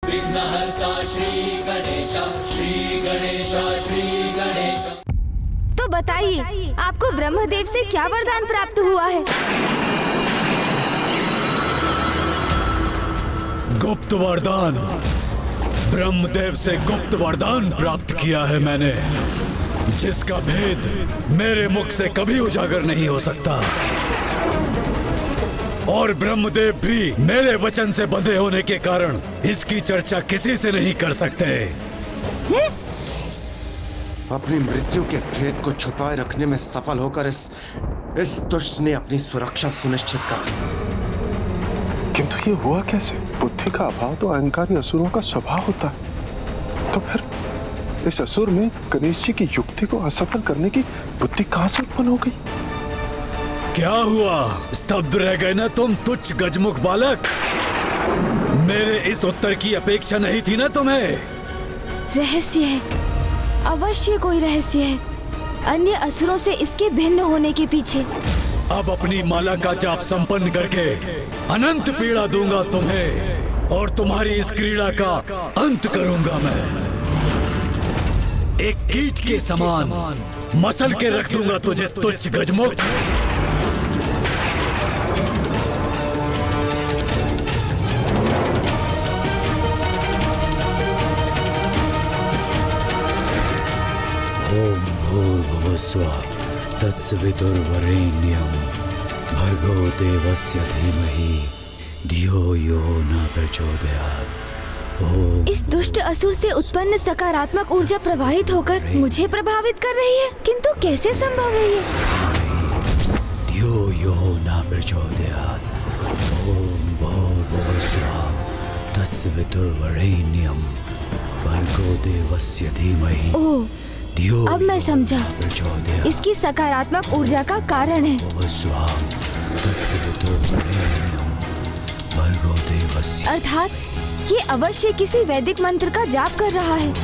विघ्नहर्ता श्री गणेश, श्री गणेश, श्री गणेश। तो बताइए, आपको ब्रह्मदेव से क्या वरदान प्राप्त हुआ है? गुप्त वरदान। ब्रह्मदेव से गुप्त वरदान प्राप्त किया है मैंने, जिसका भेद मेरे मुख से कभी उजागर नहीं हो सकता। और ब्रह्मदेव भी मेरे वचन से बंधे होने के कारण इसकी चर्चा किसी से नहीं कर सकते। अपनी मृत्यु के भेद को छुपाए रखने में सफल होकर इस दुष्ट ने अपनी सुरक्षा सुनिश्चित कर। किंतु ये हुआ कैसे? बुद्धि का अभाव तो अहंकारी असुरों का स्वभाव होता है। तो फिर इस असुर में गणेश जी की युक्ति को असफल करने की बुद्धि कहां से उत्पन्न हो गई? क्या हुआ? स्तब्ध रह गए ना तुम तुच्छ गजमुख बालक? मेरे इस उत्तर की अपेक्षा नहीं थी ना तुम्हें? रहस्य है, अवश्य कोई रहस्य है, अन्य असुरों से इसके भिन्न होने के पीछे। अब अपनी माला का जाप संपन्न करके अनंत पीड़ा दूंगा तुम्हें, और तुम्हारी इस क्रीड़ा का अंत करूंगा मैं। एक कीट के समान मसल के रख दूंगा तुझे तुच्छ गजमुख। ओम भूर्भुवः स्वः तत्सवितुर्वरेण्यं भर्गो देवस्य धीमहि धियो यो न प्रचोदयात्। इस दुष्ट असुर से उत्पन्न सकारात्मक ऊर्जा प्रवाहित होकर मुझे प्रभावित कर रही है, किंतु कैसे संभव है ये? धियो यो न प्रचोदयात्। ओम भूर्भुवः स्वः तत्सवितुर्वरेण्यं भर्गो देवस्य धीमहि। ओह, अब मैं समझा, इसकी सकारात्मक ऊर्जा का कारण है। अर्थात ये अवश्य किसी वैदिक मंत्र का जाप कर रहा है।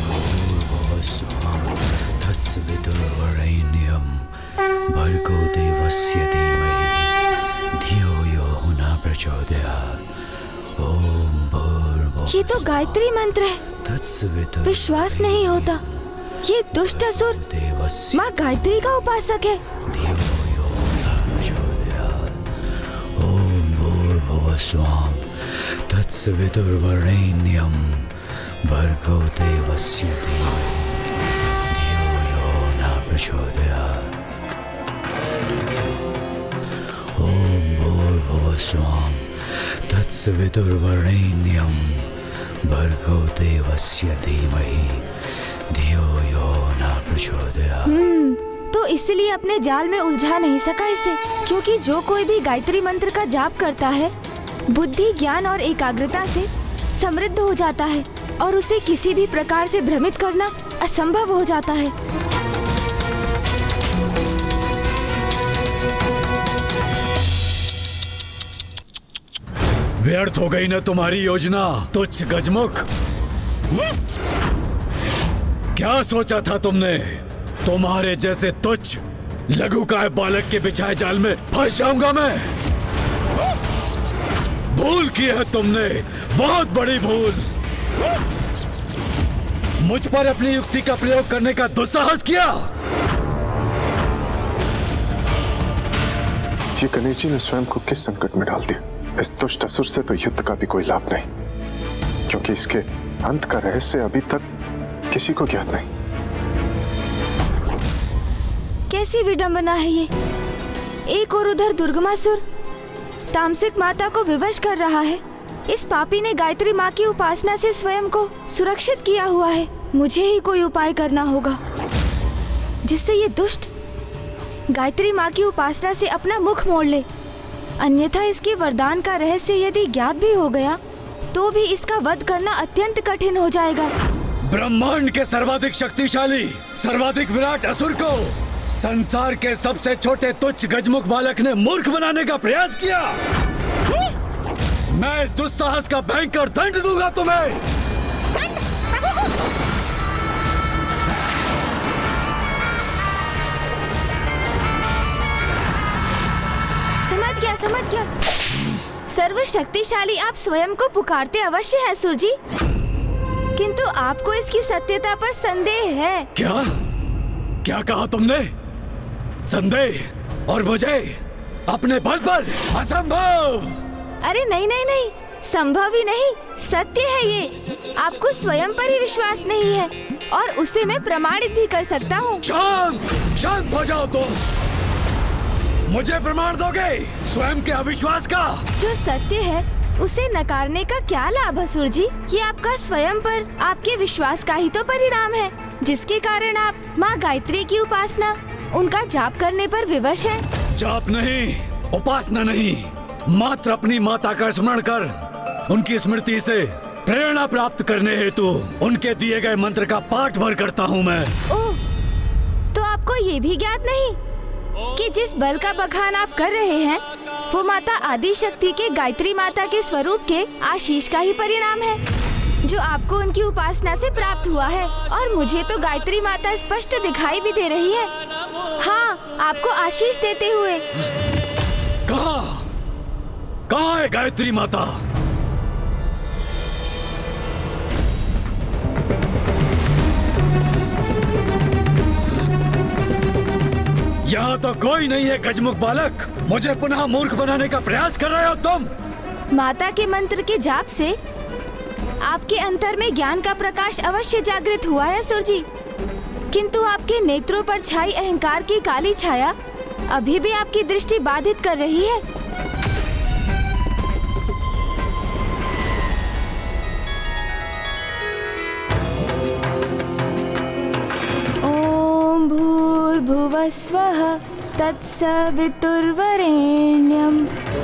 ये तो गायत्री मंत्र है, विश्वास नहीं होता। ये दुष्ट असुर माँ गायत्री का उपासक है। ओम भूर्भुवः स्वः तत्सवितुर्वरेण्यं भर्गो देवस्य धीमहि धियो यो न प्रचोदयात्। ओम भूर्भुवः स्वः तत्सवितुर्वरेण्यं भर्गो देवस्य धीमहि धियो यो न प्रचोदयात्। तो इसलिए अपने जाल में उलझा नहीं सका इसे, क्योंकि जो कोई भी गायत्री मंत्र का जाप करता है, बुद्धि, ज्ञान और एकाग्रता से समृद्ध हो जाता है और उसे किसी भी प्रकार से भ्रमित करना असंभव हो जाता है। व्यर्थ हो गई ना तुम्हारी योजना तुच्छ गजमुख। क्या सोचा था तुमने? तुम्हारे जैसे तुच्छ लघुकाय बालक के बिछाए जाल में फंस जाऊंगा मैं? भूल की है तुमने, बहुत बड़ी भूल। मुझ पर अपनी युक्ति का प्रयोग करने का दुस्साहस किया। ये गणेश जी ने स्वयं को किस संकट में डाल दिया? इस दुष्ट असुर से तो युद्ध का भी कोई लाभ नहीं, क्योंकि इसके अंत का रहस्य अभी तक किसी को ज्ञात नहीं। कैसी विडंबना है ये! एक और उधर दुर्गमासुर तामसिक माता को विवश कर रहा है। इस पापी ने गायत्री माँ की उपासना से स्वयं को सुरक्षित किया हुआ है। मुझे ही कोई उपाय करना होगा जिससे ये दुष्ट गायत्री माँ की उपासना से अपना मुख मोड़ ले। अन्यथा इसके वरदान का रहस्य यदि ज्ञात भी हो गया तो भी इसका वध करना अत्यंत कठिन हो जाएगा। ब्रह्मांड के सर्वाधिक शक्तिशाली, सर्वाधिक विराट असुर को संसार के सबसे छोटे तुच्छ गजमुख बालक ने मूर्ख बनाने का प्रयास किया। मैं इस दुस्साहस का भयंकर दंड दूंगा तुम्हें। समझ गया। सर्वशक्तिशाली आप स्वयं को पुकारते अवश्य हैं सुर जी। किंतु आपको इसकी सत्यता पर संदेह है। क्या क्या कहा तुमने? संदेह? और मुझे अपने बल पर? असंभव। अरे नहीं नहीं नहीं, संभव ही नहीं, सत्य है ये। आपको स्वयं पर ही विश्वास नहीं है और उसे मैं प्रमाणित भी कर सकता हूँ। शांत हो जाओ तुम। मुझे प्रमाण दोगे स्वयं के अविश्वास का? जो सत्य है उसे नकारने का क्या लाभ असुर जी? ये आपका स्वयं पर आपके विश्वास का ही तो परिणाम है, जिसके कारण आप माँ गायत्री की उपासना, उनका जाप करने पर विवश हैं। जाप नहीं, उपासना नहीं, मात्र अपनी माता का स्मरण कर उनकी स्मृति से प्रेरणा प्राप्त करने हेतु उनके दिए गए मंत्र का पाठ भर करता हूँ मैं। ओह, तो आपको ये भी ज्ञात नहीं कि जिस बल का बखान आप कर रहे हैं वो माता आदि शक्ति के गायत्री माता के स्वरूप के आशीष का ही परिणाम है, जो आपको उनकी उपासना से प्राप्त हुआ है। और मुझे तो गायत्री माता स्पष्ट दिखाई भी दे रही है। हाँ, आपको आशीष देते हुए। कहाँ है गायत्री माता? यहाँ तो कोई नहीं है गजमुख बालक। मुझे पुनः मूर्ख बनाने का प्रयास कर रहे हो तुम। माता के मंत्र के जाप से आपके अंतर में ज्ञान का प्रकाश अवश्य जागृत हुआ है असुर जी, किंतु आपके नेत्रों पर छाई अहंकार की काली छाया अभी भी आपकी दृष्टि बाधित कर रही है। ओम भूर्भुवः स्वः तत्सवितुर्वरेण्यम्।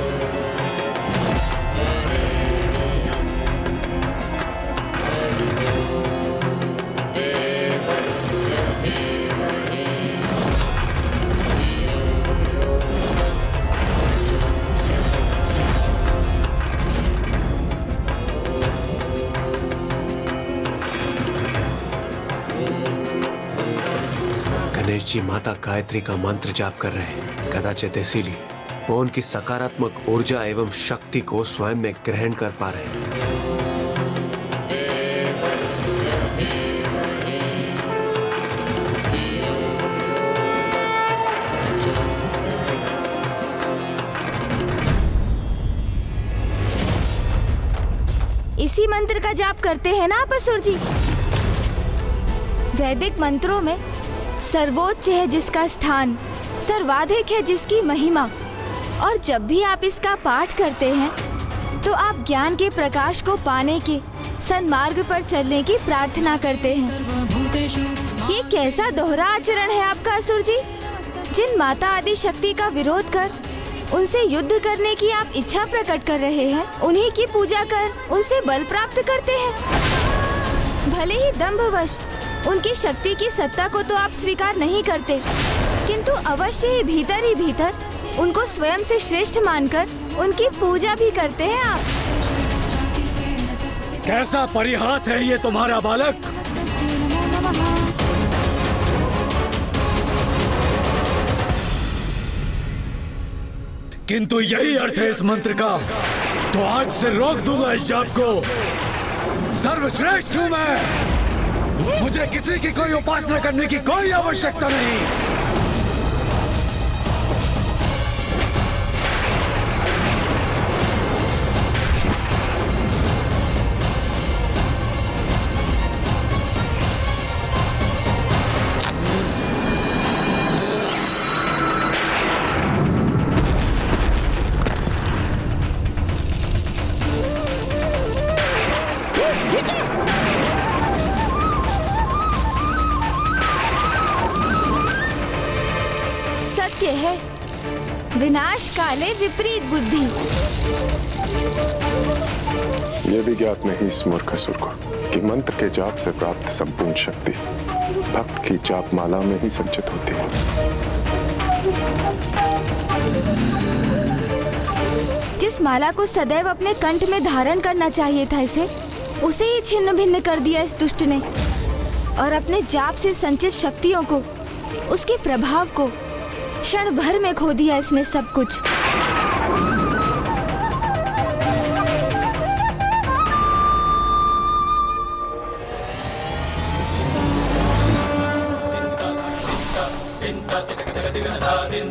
गणेश जी माता गायत्री का मंत्र जाप कर रहे हैं, कदाचित इसीलिए वो उनकी सकारात्मक ऊर्जा एवं शक्ति को स्वयं में ग्रहण कर पा रहे हैं। इसी मंत्र का जाप करते हैं ना आप असुर जी? वैदिक मंत्रों में सर्वोच्च है जिसका स्थान, सर्वाधिक है जिसकी महिमा, और जब भी आप इसका पाठ करते हैं तो आप ज्ञान के प्रकाश को पाने के सन्मार्ग पर चलने की प्रार्थना करते हैं। ये कैसा दोहरा आचरण है आपका असुर जी? जिन माता आदि शक्ति का विरोध कर उनसे युद्ध करने की आप इच्छा प्रकट कर रहे हैं, उन्हीं की पूजा कर उनसे बल प्राप्त करते हैं। भले ही दंभवश उनकी शक्ति की सत्ता को तो आप स्वीकार नहीं करते, किंतु अवश्य ही भीतर उनको स्वयं से श्रेष्ठ मानकर उनकी पूजा भी करते हैं आप। कैसा परिहास है ये तुम्हारा बालक? किंतु यही अर्थ है इस मंत्र का, तो आज से रोक दूंगा इस जाप को। सर्वश्रेष्ठ हूं मैं, मुझे किसी की कोई उपासना करने की कोई आवश्यकता नहीं। है विनाश काले विपरीत बुद्धि। यह भी ज्ञात नहीं इस मूर्ख असुर को कि मंत्र के जाप से प्राप्त संपूर्ण शक्ति भक्त की जाप माला में ही संचित होती है। जिस माला को सदैव अपने कंठ में धारण करना चाहिए था इसे, उसे ही छिन्न भिन्न कर दिया इस दुष्ट ने, और अपने जाप से संचित शक्तियों को, उसके प्रभाव को क्षण भर में खो दिया इसने सब कुछ।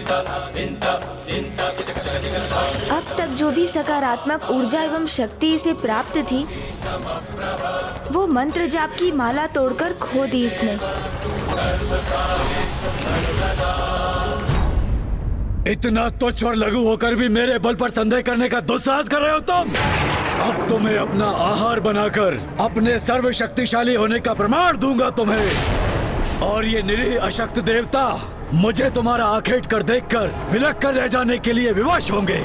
अब तक जो भी सकारात्मक ऊर्जा एवं शक्ति इसे प्राप्त थी, वो मंत्र जाप की माला तोड़कर खो दी इसने। इतना तुच्छ और लघु होकर भी मेरे बल पर संदेह करने का दुस्साहस कर रहे हो तुम? अब तुम्हें अपना आहार बनाकर अपने सर्वशक्तिशाली होने का प्रमाण दूंगा तुम्हें। और ये निरीह अशक्त देवता मुझे तुम्हारा आखेट कर देखकर विलक कर रह जाने के लिए विवश होंगे।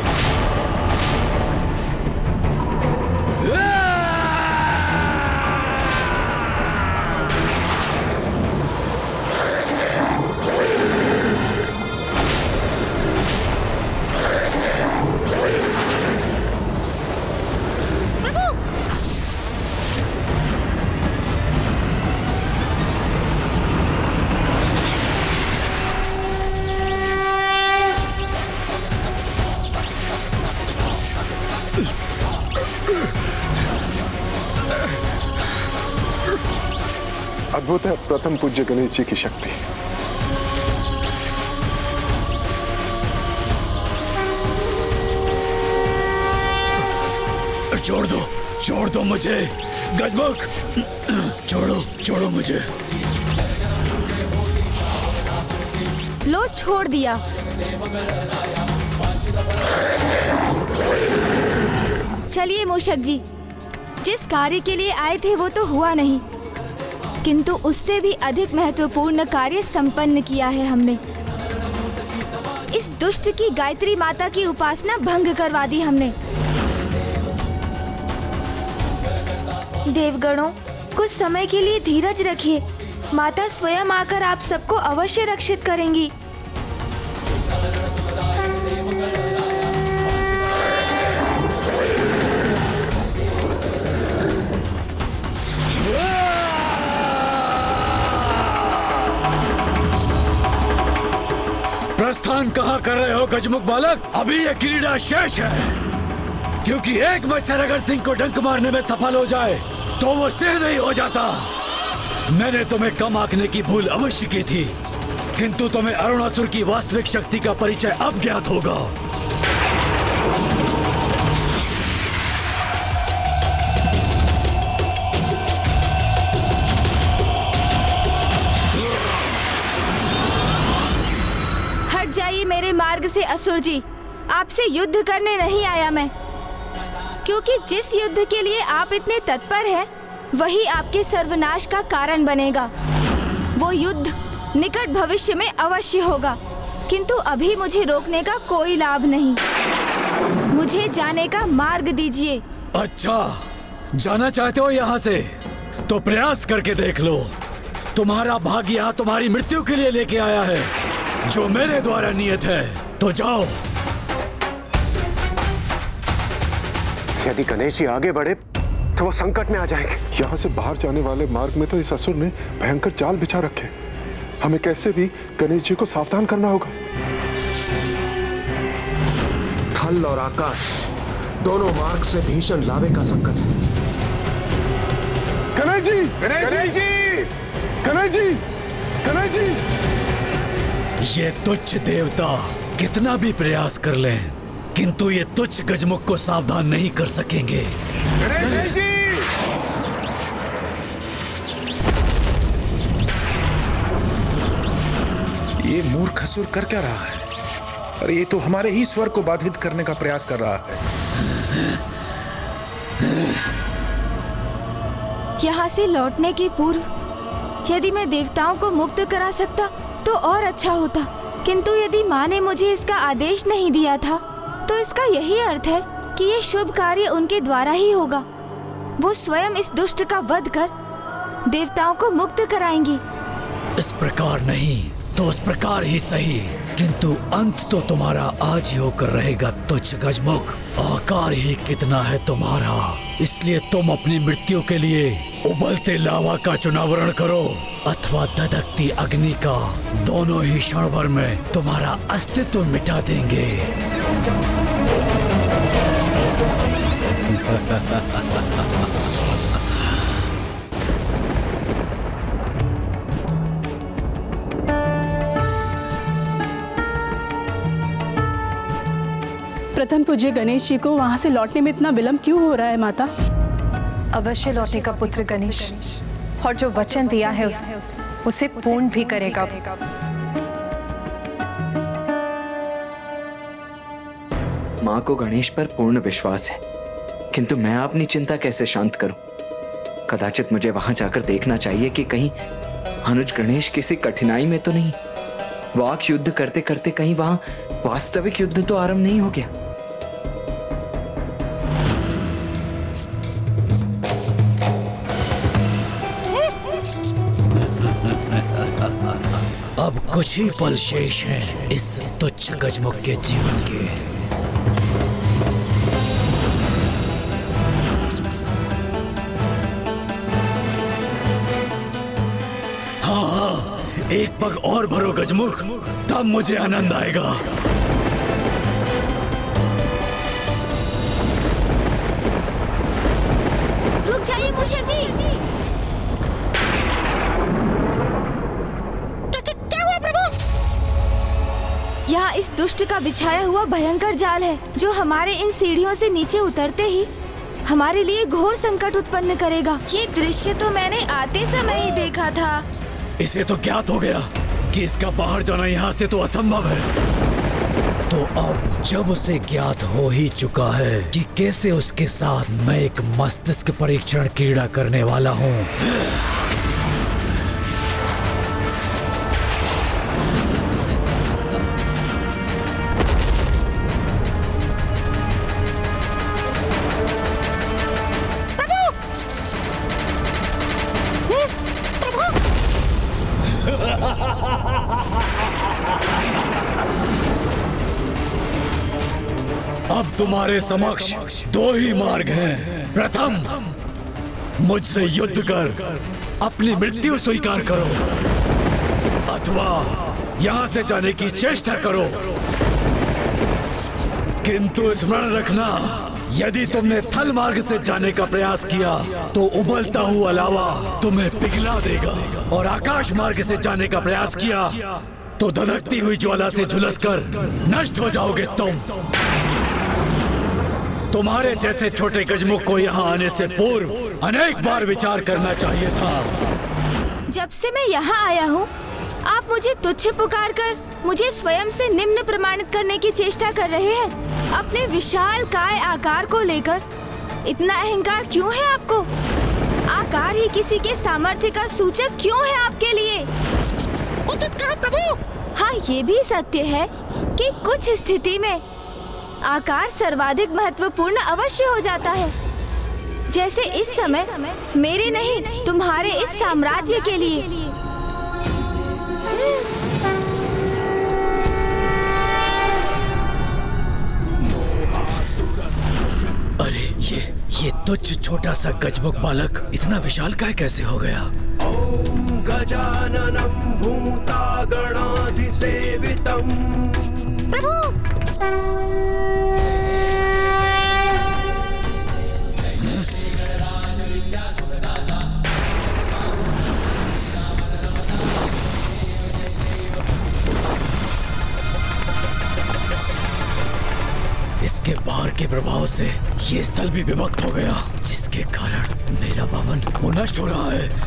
अद्भुत है प्रथम पूज्य गणेश जी की शक्ति। छोड़ दो मुझे गजमुख, छोड़ो मुझे। लो छोड़ दिया। चलिए मूषक जी, जिस कार्य के लिए आए थे वो तो हुआ नहीं, किंतु उससे भी अधिक महत्वपूर्ण कार्य संपन्न किया है हमने। इस दुष्ट की गायत्री माता की उपासना भंग करवा दी हमने। देवगणों, कुछ समय के लिए धीरज रखिए। माता स्वयं आकर आप सबको अवश्य रक्षित करेंगी। प्रस्थान कहाँ कर रहे हो गजमुख बालक? अभी ये क्रीड़ा शेष है, क्योंकि एक मच्छर अगर सिंह को डंक मारने में सफल हो जाए तो वो सिर नहीं हो जाता। मैंने तुम्हें कम आंकने की भूल अवश्य की थी, किंतु तुम्हें अरुणासुर की वास्तविक शक्ति का परिचय अब ज्ञात होगा। हट जाइए मेरे मार्ग से असुर जी। आपसे युद्ध करने नहीं आया मैं, क्योंकि जिस युद्ध के लिए आप इतने तत्पर हैं, वही आपके सर्वनाश का कारण बनेगा। वो युद्ध निकट भविष्य में अवश्य होगा, किंतु अभी मुझे रोकने का कोई लाभ नहीं। मुझे जाने का मार्ग दीजिए। अच्छा, जाना चाहते हो यहाँ से? तो प्रयास करके देख लो। तुम्हारा भाग्य यहाँ तुम्हारी मृत्यु के लिए लेके आया है, जो मेरे द्वारा नियत है। तो जाओ। यदि गणेश जी आगे बढ़े तो वो संकट में आ जाएंगे। यहाँ से बाहर जाने वाले मार्ग में तो इस असुर ने भयंकर जाल बिछा रखे। हमें कैसे भी गणेश जी को सावधान करना होगा। थल और आकाश दोनों मार्ग से भीषण लावे का संकट है। गणेश जी, गणेश जी, गणेश जी, गणेश जी। ये तुच्छ देवता कितना भी प्रयास कर लें, किंतु ये तुच्छ गजमुख को सावधान नहीं कर सकेंगे। गणेश जी! ये मूर्ख असुर कर क्या रहा है? अरे ये तो हमारे ही स्वर को बाधित करने का प्रयास कर रहा है। यहाँ से लौटने के पूर्व यदि मैं देवताओं को मुक्त करा सकता तो और अच्छा होता, किंतु यदि माँ ने मुझे इसका आदेश नहीं दिया था तो इसका यही अर्थ है कि ये शुभ कार्य उनके द्वारा ही होगा। वो स्वयं इस दुष्ट का वध कर देवताओं को मुक्त कराएंगी। इस प्रकार नहीं तो उस प्रकार ही सही, किंतु अंत तो तुम्हारा आज ही होकर रहेगा तुच्छ गजमुख। आकार ही कितना है तुम्हारा, इसलिए तुम अपनी मृत्यु के लिए उबलते लावा का चुनावरण करो अथवा धधकती अग्नि का। दोनों ही क्षण भर में तुम्हारा अस्तित्व मिटा देंगे। प्रथम पूज्य गणेश जी को वहाँ से लौटने में इतना विलंब क्यों हो रहा है माता? अवश्य लौटेगा पुत्र गणेश, और जो वचन दिया है उसे पूर्ण भी करेगा। माँ को गणेश पर पूर्ण विश्वास है, किंतु मैं अपनी चिंता कैसे शांत करूं? कदाचित मुझे वहां जाकर देखना चाहिए कि कहीं अनुज गणेश किसी कठिनाई में तो नहीं। वाक युद्ध करते करते कहीं वहां वास्तविक युद्ध तो आरंभ नहीं हो गया। अब कुछ ही पल शेष हैं इस तुच्छ गजमुख के जीवन के। हाँ, एक पग और भरो गजमुख, तब मुझे आनंद आएगा। रुक जाइए मूषक जी। क्या हुआ प्रभु? यहाँ इस दुष्ट का बिछाया हुआ भयंकर जाल है, जो हमारे इन सीढ़ियों से नीचे उतरते ही हमारे लिए घोर संकट उत्पन्न करेगा। ये दृश्य तो मैंने आते समय ही देखा था। इसे तो ज्ञात हो गया कि इसका बाहर जाना यहाँ से तो असंभव है। तो अब जब उसे ज्ञात हो ही चुका है कि कैसे उसके साथ मैं एक मस्तिष्क परीक्षण क्रीड़ा करने वाला हूँ, अब तुम्हारे समक्ष दो ही मार्ग हैं। प्रथम, मुझसे युद्ध कर अपनी मृत्यु स्वीकार करो, अथवा यहाँ से जाने की चेष्टा करो। किंतु स्मरण रखना, यदि तुमने थल मार्ग से जाने का प्रयास किया तो उबलता हुआ लावा तुम्हें पिघला देगा, और आकाश मार्ग से जाने का प्रयास किया तो धधकती हुई ज्वाला से झुलसकर नष्ट हो जाओगे तुम। तुम्हारे जैसे छोटे गजमुख को यहाँ आने से पूर्व अनेक बार विचार करना चाहिए था। जब से मैं यहाँ आया हूँ, आप मुझे तुच्छ पुकार कर मुझे स्वयं से निम्न प्रमाणित करने की चेष्टा कर रहे हैं। अपने विशाल काय आकार को लेकर इतना अहंकार क्यों है आपको? आकार ही किसी के सामर्थ्य का सूचक क्यों है आपके लिए? उचित कहा प्रभु। हाँ, ये भी सत्य है कि कुछ स्थिति में आकार सर्वाधिक महत्वपूर्ण अवश्य हो जाता है, जैसे इस समय मेरे नहीं तुम्हारे इस साम्राज्य के लिए। अरे ये तुच्छ छोटा सा गजमुख बालक इतना विशालकाय कैसे हो गया? ओम गजाननं भूतागणाधिसेवितं। प्रभु! इसके बाहर के प्रभाव से ये स्थल भी विभक्त हो गया, जिसके कारण मेरा भवन वो नष्ट हो रहा है।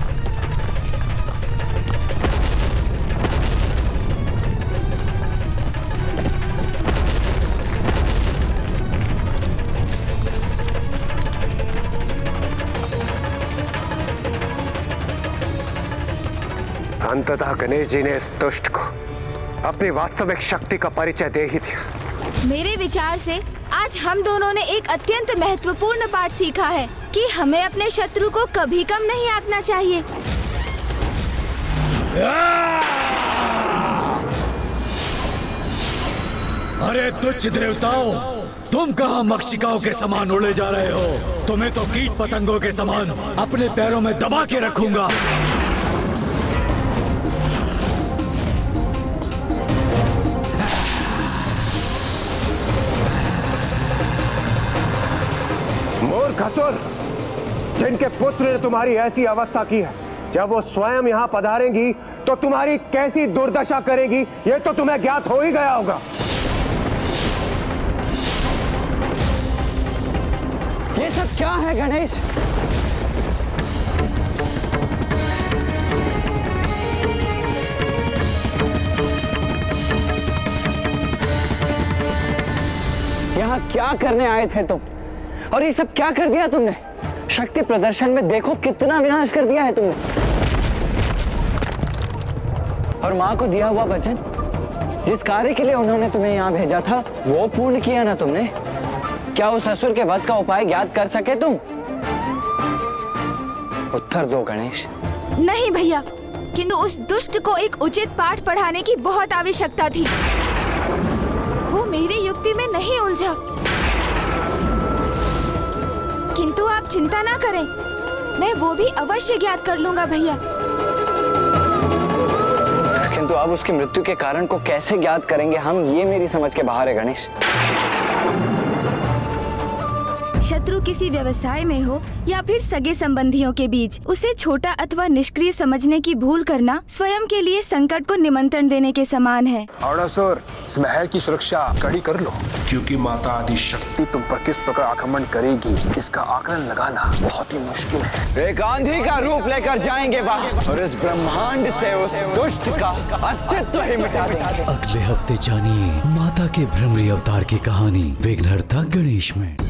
अंततः गणेश जी ने इस दुष्ट को अपनी वास्तविक शक्ति का परिचय दे ही दिया। मेरे विचार से आज हम दोनों ने एक अत्यंत महत्वपूर्ण पाठ सीखा है कि हमें अपने शत्रु को कभी कम नहीं आंकना चाहिए। अरे तुच्छ देवताओं, तुम कहाँ मक्षिकाओं के समान उड़े जा रहे हो? तुम्हें तो कीट पतंगों के समान अपने पैरों में दबा के रखूंगा। मूर्खसुर, जिनके पुत्र ने तुम्हारी ऐसी अवस्था की है, जब वो स्वयं यहाँ पधारेंगी तो तुम्हारी कैसी दुर्दशा करेगी, ये तो तुम्हें ज्ञात हो ही गया होगा। क्या है गणेश? यहाँ क्या करने आए थे तुम? और ये सब क्या कर दिया तुमने? शक्ति प्रदर्शन में देखो कितना विनाश कर दिया है तुमने। और माँ को दिया हुआ वचन, जिस कार्य के लिए उन्होंने तुम्हें यहाँ भेजा था, वो पूर्ण किया ना तुमने? क्या उस असुर के वध का उपाय ज्ञात कर सके तुम? उत्तर दो गणेश। नहीं भैया, किंतु उस दुष्ट को एक उचित पाठ पढ़ाने की बहुत आवश्यकता थी। वो मेरी युक्ति में नहीं उलझा। किंतु आप चिंता ना करें, मैं वो भी अवश्य ज्ञात कर लूंगा भैया। किंतु अब उसकी मृत्यु के कारण को कैसे ज्ञात करेंगे हम, ये मेरी समझ के बाहर है गणेश। शत्रु किसी व्यवसाय में हो या फिर सगे संबंधियों के बीच, उसे छोटा अथवा निष्क्रिय समझने की भूल करना स्वयं के लिए संकट को निमंत्रण देने के समान है। अरुणासुर, इस महल की सुरक्षा कड़ी कर लो, क्योंकि माता आदि शक्ति तुम पर किस प्रकार आक्रमण करेगी इसका आकलन लगाना बहुत ही मुश्किल है। एक आंधी का रूप लेकर जाएंगे वहाँ और इस ब्रह्मांड से उस दुष्ट का अस्तित्व ही मिटा देंगे। अगले हफ्ते जानिए माता के भ्रमरी अवतार की कहानी विघ्नहर्ता गणेश में।